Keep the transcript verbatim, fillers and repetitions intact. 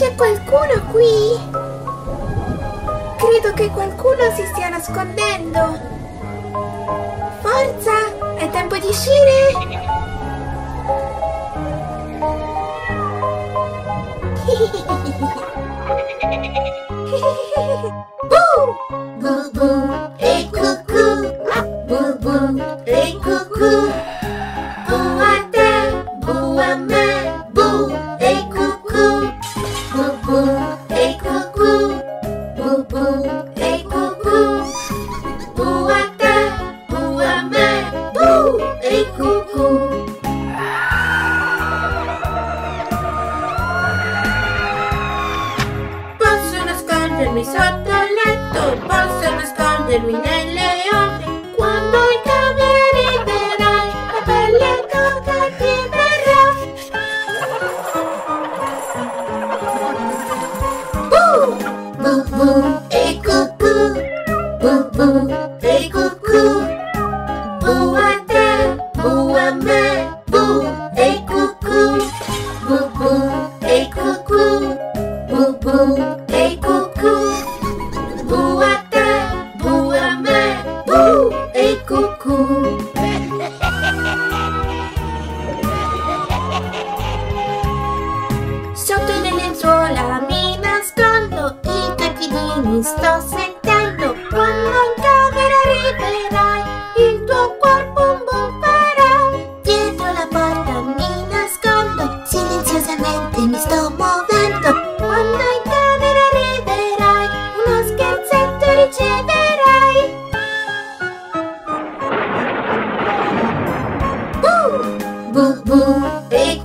C'è qualcuno qui? Credo che qualcuno si stia nascondendo. Forza, è tempo di uscire! Bu! Bu bu e cucù, bu bu e cucù. Bu a te, bu a me, bu e cucù. Bu bu e cucù, bu bu e cucù. Bu a te, bu a me, bu e cucù. Posso nascondermi sotto il letto, posso nascondermi nelle ore. Quando in camera arriverai, la pelle tocca ti verrà. Bu, bu bu e cucù, bu bu e cucù. Bu a te, bu a me, bu e cucù. Bu bu e cucù, bu bu e cucù. Bu a te, bu a me, bu e cucù. Sotto le lenzuola mi nascondo, i tuoi piedini sto sentendo. Quando in camera arriverai, il tuo corpo un boom farà. Dietro la porta mi nascondo, silenziosamente mi sto muovendo. Quando in camera arriverai, uno scherzetto riceverai. Bu, bu bu e